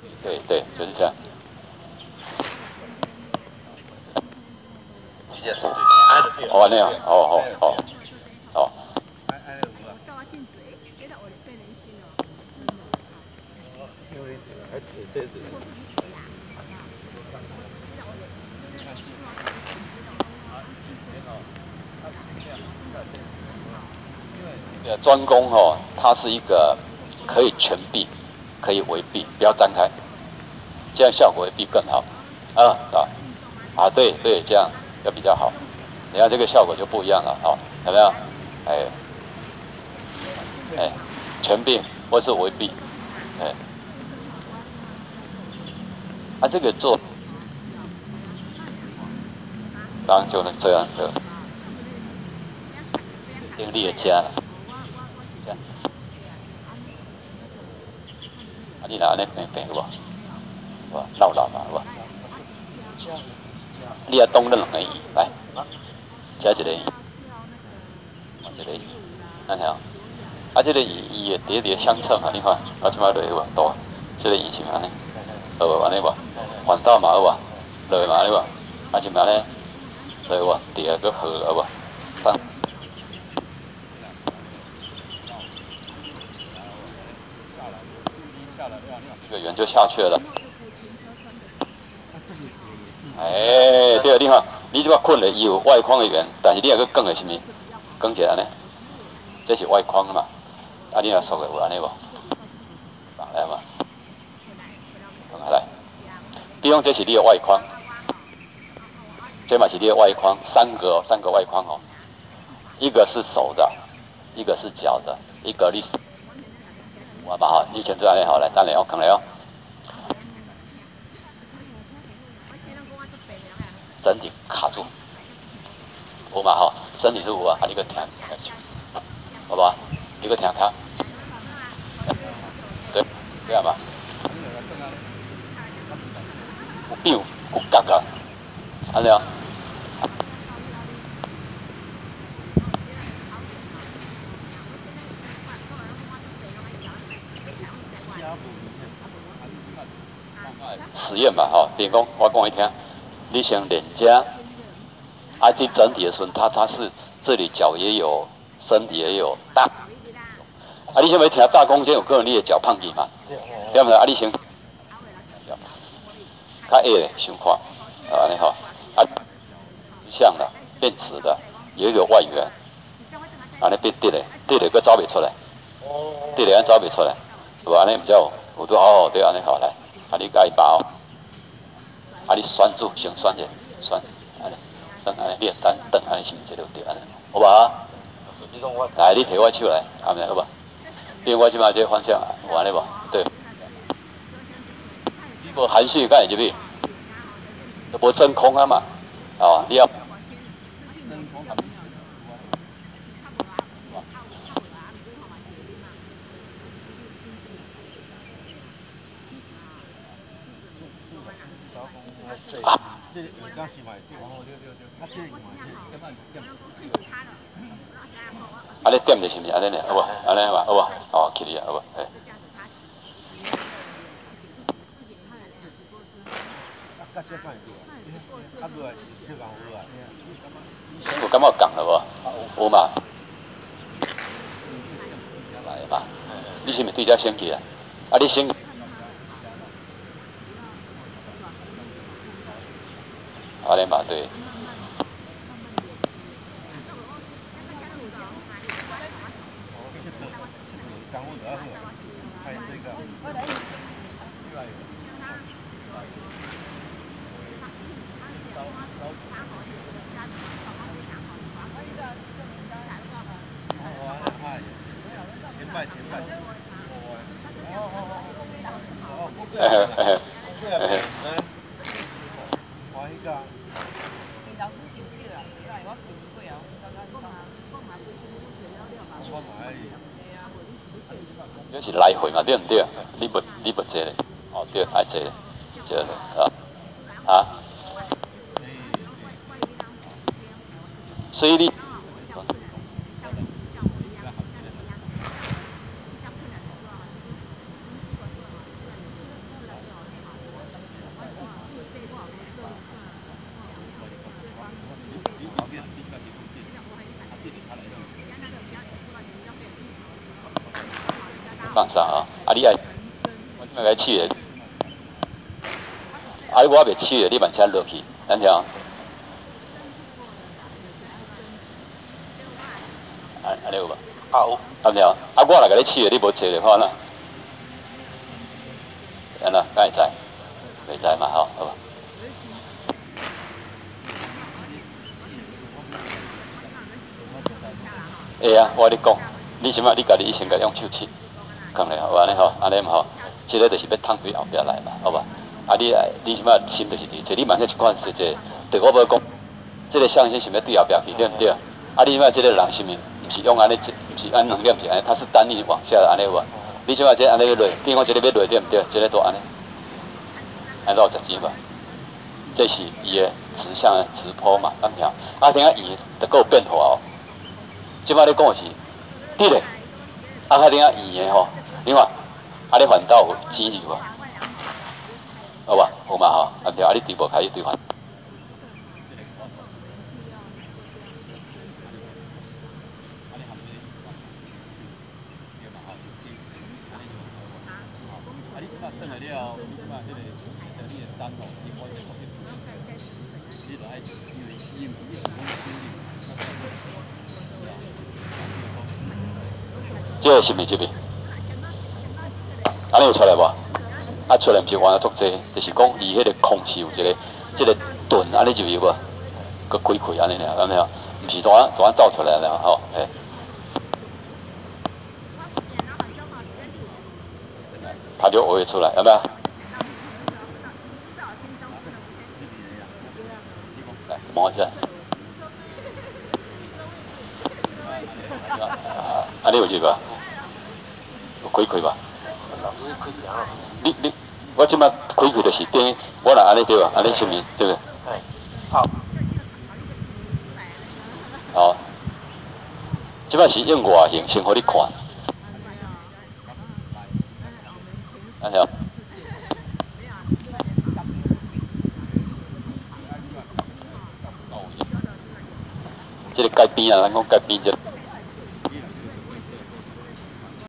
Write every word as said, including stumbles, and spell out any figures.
对对，就是这样。哦，那样，哦哦哦哦。 照下镜子，哎，觉得我变年轻了。 还铁车子。 呃，专攻哦，它是一个可以全闭，可以围闭，不要张开，这样效果会比更好。啊，啊，啊，对对，这样要比较好。你看这个效果就不一样了，哦，有没有？哎，哎，全闭或是围闭，哎，啊，这个做，当然就能这样的，用力的加了，这样。啊，你拿那平平有无？有无？绕绕嘛，有无？你要动那两个椅，来，加一个椅，换一个椅，安尼哦。啊，这个椅椅也叠叠相称啊，你看，啊，即摆落去无多，这个椅是安尼，好无安尼无？反倒嘛好无？落去嘛安尼无？啊，即摆咧，落去无？叠个好好无？三。这个圆就下去了。哎，对了，你看，你即摆困了，伊有外框的圆，但是你还佫更的是物？更一个安尼，这是外框嘛？啊，你若熟的有安尼无？来嘛，更下来。比方这是你的外框，这嘛是你的外框，三个哦，三个外框哦，一个是手的，一个是脚的，一个你。我嘛吼，你先做安尼好来，等下我扛来哦。整体卡住，有嘛吼，身体是有啊，啊你个听，好不好？你个听卡，对，这样吧。有变有角啦，安尼啊。实验嘛吼，比如讲我讲你听，你先练家，啊这整体的时候，它它是这里脚也有，身体也有大。啊，你先要听大空间有可能你的脚胖去嘛？对不对？啊，你先，较矮的想看，啊，安尼吼，啊，像的变直的，有一个外缘，安尼变直的，直的佫走袂出来，直的安走袂出来，无安尼比较有都哦，对，安尼好来，啊你甲伊包，啊你拴住，先拴者，拴，安尼，等安尼，你等等安尼是毋是就对安尼？好吧？来，你摕我手来，安尼好吧？因为我即摆这个方向有安尼无？对。你无含蓄，敢会入去？都无真空啊嘛，哦，你要。啊。这个刚是买这个，啊这个买这个。啊，你点就是毋是安尼呢？好无？安尼嘛，好无？哦，起哩啊，好无？哎。先有感觉讲了无？有嘛？来嘛，你是毋是对遮先去啊？啊，你先。安尼嘛对。嘿嘿嘿嘿嘿。这是来回嘛，对毋对？你不你不坐咧？哦对，爱坐咧，坐咧啊啊！所以你。 放上啊！啊，你爱，我今个试的，啊，我未试的，你慢车落去，安听。啊，安尼有无？ 啊有。 安听。啊，我来甲你试的，你无坐就好啦。安那，敢会知？袂知嘛吼，好吧？会啊，我跟你讲，你即摆你家己以前甲用手试，讲咧，有安尼吼，安尼嘛吼，即个就是要趟对后壁来嘛，好吧？啊，你你即摆心就是伫，即你万个一款是即，对我无讲，即个相信是要对后壁去，对毋对？啊，你即摆即个人是毋是，毋是用安尼，毋是按能量是安尼，它是单力往下安尼有无？你即摆即安尼要落，比如讲即个要落对毋对？即个都安尼，安怎有十支嘛？这是伊的直向的直坡嘛，安听。啊，听下伊得够变化哦。即摆你讲的是对嘞，啊，较顶下圆的吼，你看，啊，你反倒有钱入无？好吧，有嘛吼，安条啊，你对无开始对反。这个是毋是这边？安尼有出来无？啊，出来毋是换了足济，就是讲伊迄个空气有一个，即、这个盾安尼就有无？佮开开安尼尔，安尼啊，毋是怎啊怎啊走出来了吼，诶。它就会出来，有没有？来摸一下。啊，安尼有入无？有开开吧？你你，我即摆开开就是顶，我若安尼对吧？安尼是毋是这个？ 哎，好。 好，即摆是用外形先互你看。安条。这个改边啊，咱讲改边这。